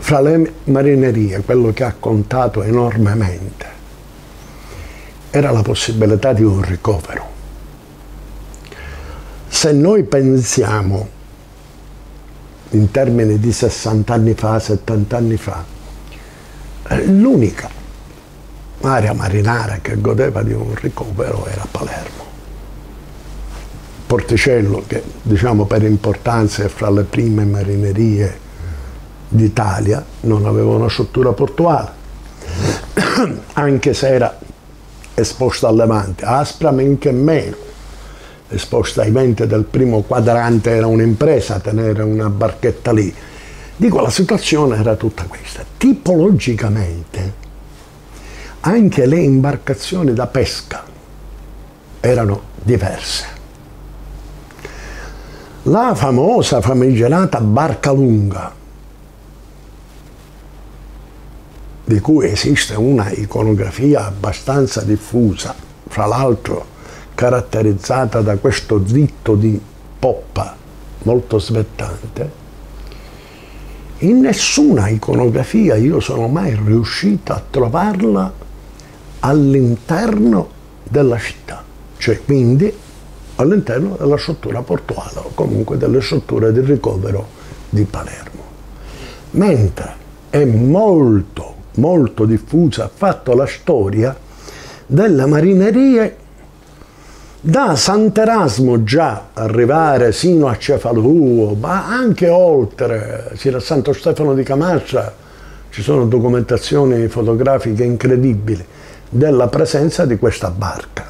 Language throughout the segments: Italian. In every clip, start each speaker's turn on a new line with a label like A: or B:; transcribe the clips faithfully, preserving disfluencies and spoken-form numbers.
A: fra le marinerie, quello che ha contato enormemente era la possibilità di un ricovero. Se noi pensiamo in termini di sessanta anni fa, settanta anni fa, l'unica area marinara che godeva di un ricovero era Palermo. Porticello, che diciamo per importanza è fra le prime marinerie d'Italia, non aveva una struttura portuale, anche se era esposta al Levante. Aspra men che meno, esposta ai venti del primo quadrante, era un'impresa tenere una barchetta lì. Dico, la situazione era tutta questa. Tipologicamente anche le imbarcazioni da pesca erano diverse. La famosa, famigerata barca lunga, di cui esiste una iconografia abbastanza diffusa, fra l'altro caratterizzata da questo zitto di poppa molto svettante, in nessuna iconografia io sono mai riuscito a trovarla all'interno della città, cioè quindi all'interno della struttura portuale o comunque delle strutture di ricovero di Palermo. Mentre è molto, molto diffusa, ha fatto la storia delle marinerie da Sant'Erasmo già arrivare sino a Cefalù, ma anche oltre, sino a Santo Stefano di Camastra ci sono documentazioni fotografiche incredibili della presenza di questa barca,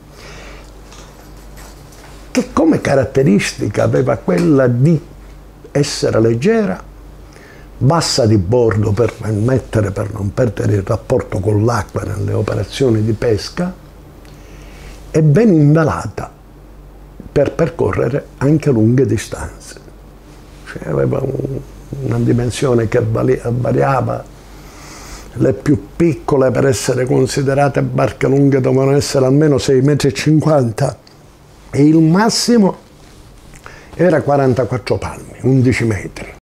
A: che come caratteristica aveva quella di essere leggera, bassa di bordo per permettere, per non perdere il rapporto con l'acqua nelle operazioni di pesca, e ben invelata per percorrere anche lunghe distanze. Cioè aveva un, una dimensione che variava. Le più piccole, per essere considerate barche lunghe, dovevano essere almeno sei virgola cinquanta metri e il massimo era quarantaquattro palmi, undici metri.